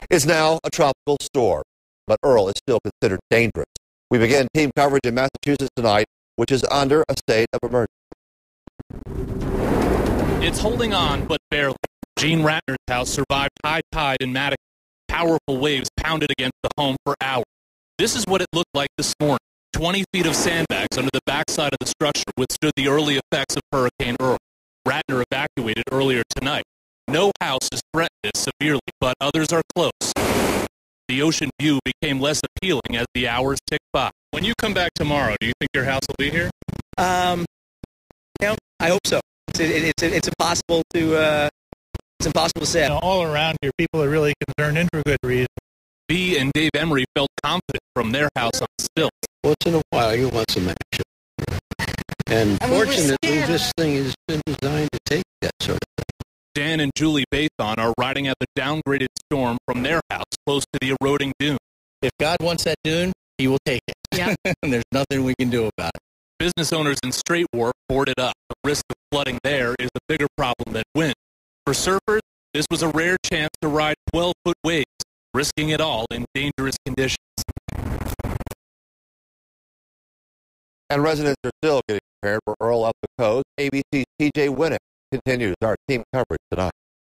is now a tropical storm, but Earl is still considered dangerous. We begin team coverage in Massachusetts tonight, which is under a state of emergency. It's holding on, but barely. Gene Ratner's house survived high tide in Mattock. Powerful waves pounded against the home for hours. This is what it looked like this morning. 20 feet of sandbags under the backside of the structure withstood the early effects of Hurricane Earl. Ratner evacuated earlier tonight. No house is threatened as severely, but others are close. The ocean view became less appealing as the hours ticked by. When you come back tomorrow, do you think your house will be here? I hope so. It's impossible to say. All around here, people are really concerned, and for good reason. B and Dave Emery felt confident from their house on stilts. Once in a while, you want some action. And fortunately, this thing has been designed to take that sort of thing. Dan and Julie Bathon are riding out the downgraded storm from their house close to the eroding dune. If God wants that dune, he will take it. Yeah. And there's nothing we can do about it. Business owners in Straight Wharf boarded up. The risk of flooding there is a bigger problem than wind. For surfers, this was a rare chance to ride 12-foot waves, risking it all in dangerous conditions. And residents are still getting prepared for Earl up the coast. ABC's TJ Winnick continues our team coverage tonight.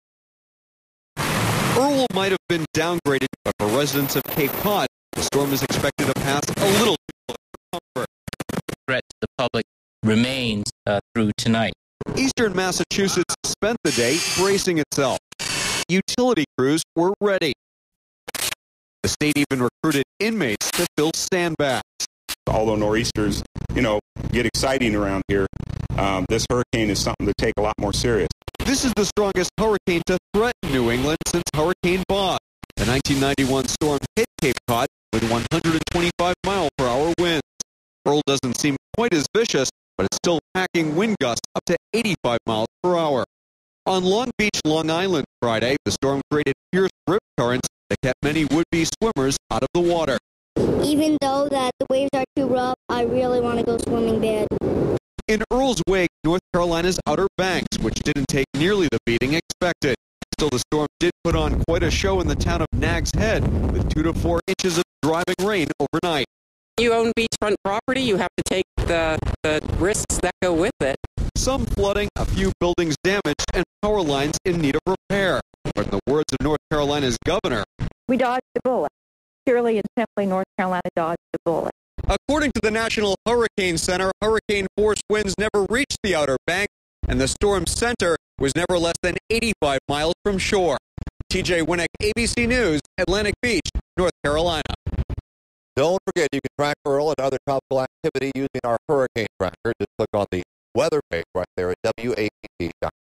Earl might have been downgraded, but for residents of Cape Cod, the storm is expected to pass a little too close for comfort. Threat to the public remains through tonight. Eastern Massachusetts spent the day bracing itself. Utility crews were ready. The state even recruited inmates to fill sandbags. Although nor'easters, get exciting around here, this hurricane is something to take a lot more serious. This is the strongest hurricane to threaten New England since Hurricane Bob. The 1991 storm hit Cape Cod with 125-mile-per-hour winds. Earl doesn't seem quite as vicious, but it's still packing wind gusts up to 85 miles per hour. On Long Beach, Long Island, Friday, the storm created fierce rip currents that kept many would-be swimmers out of the water. Even though that the waves are too rough, I really want to go swimming bad. In Earl's wake, North Carolina's Outer Banks, which didn't take nearly the beating expected. Still, the storm did put on quite a show in the town of Nags Head, with 2 to 4 inches of driving rain overnight. You own beachfront property, you have to take the risks that go with it. Some flooding, a few buildings damaged, and power lines in need of repair. But in the words of North Carolina's governor, we dodged the bullet. Purely and simply, North Carolina dodged the bullet. According to the National Hurricane Center, hurricane force winds never reached the Outer Banks, and the storm's center was never less than 85 miles from shore. TJ Winnick, ABC News, Atlantic Beach, North Carolina. Don't forget, you can track Earl and other tropical activity using our hurricane tracker. Just click on the weather page right there at WAPT.com.